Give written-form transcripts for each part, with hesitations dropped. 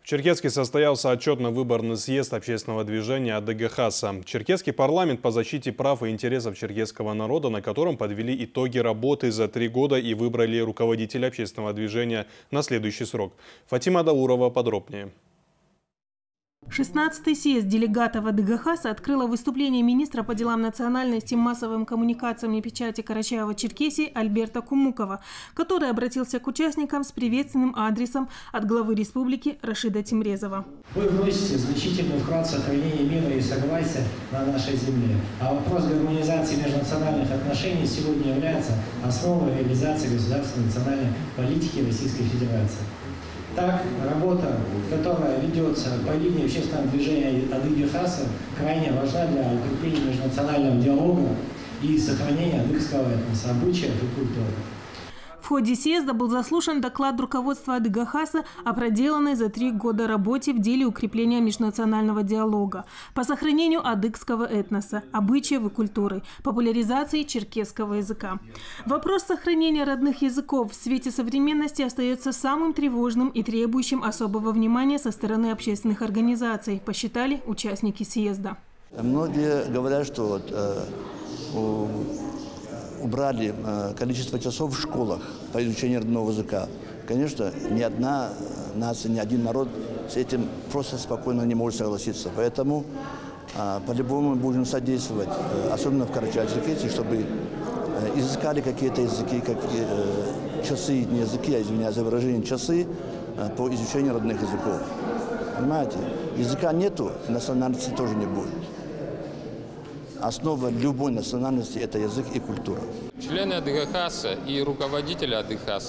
В Черкесске состоялся отчетно-выборный съезд общественного движения Адыга Хаса. Черкесский парламент по защите прав и интересов черкесского народа, на котором подвели итоги работы за 3 года и выбрали руководителя общественного движения на следующий срок. Фатима Даурова подробнее. 16-й съезд делегатов Адыга Хаса открыло выступление министра по делам национальности, массовым коммуникациям и печати Карачаево-Черкесии Альберта Кумукова, который обратился к участникам с приветственным адресом от главы республики Рашида Тимрезова. Вы вносите значительный вклад в сохранение мира и согласия на нашей земле. А вопрос гармонизации межнациональных отношений сегодня является основой реализации государственной национальной политики Российской Федерации. Так, работа, которая ведется по линии общественного движения Адыги Хаса, крайне важна для укрепления межнационального диалога и сохранения адыгского этноса, обычаев и культуры. В ходе съезда был заслушан доклад руководства Адыга Хаса о проделанной за 3 года работе в деле укрепления межнационального диалога по сохранению адыгского этноса, обычаев и культуры, популяризации черкесского языка. Вопрос сохранения родных языков в свете современности остается самым тревожным и требующим особого внимания со стороны общественных организаций, посчитали участники съезда. Многие говорят, что убрали количество часов в школах по изучению родного языка. Конечно, ни одна нация, ни один народ с этим просто спокойно не может согласиться. Поэтому по-любому мы будем содействовать, особенно в Карачаево-Черкесии, чтобы изыскали какие-то языки, как часы, не языки, а извиняюсь за выражение, часы по изучению родных языков. Понимаете, языка нету, национальности тоже не будет. Основа любой национальности – это язык и культура. Члены Адыга Хаса и руководители Адыга Хаса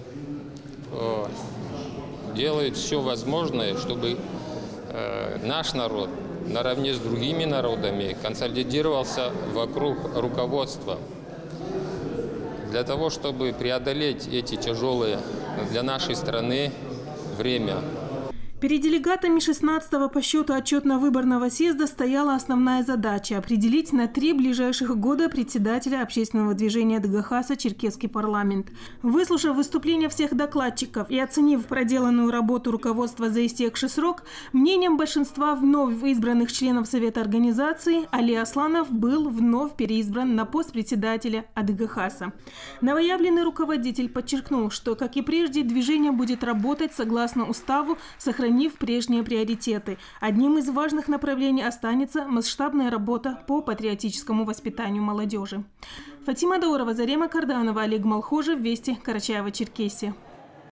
делают все возможное, чтобы наш народ наравне с другими народами консолидировался вокруг руководства. Для того, чтобы преодолеть эти тяжелые для нашей страны время. Перед делегатами 16-го по счету отчетно-выборного съезда стояла основная задача – определить на 3 ближайших года председателя общественного движения Адыга Хаса Черкесский парламент. Выслушав выступления всех докладчиков и оценив проделанную работу руководства за истекший срок, мнением большинства вновь избранных членов Совета организации Али Асланов был вновь переизбран на пост председателя Адыга Хаса. Новоявленный руководитель подчеркнул, что, как и прежде, движение будет работать согласно уставу, сохранив прежние приоритеты. Одним из важных направлений останется масштабная работа по патриотическому воспитанию молодежи. Фатима Даурова, Зарема Карданова, Олег Малхожев, Вести, Карачаево-Черкесия.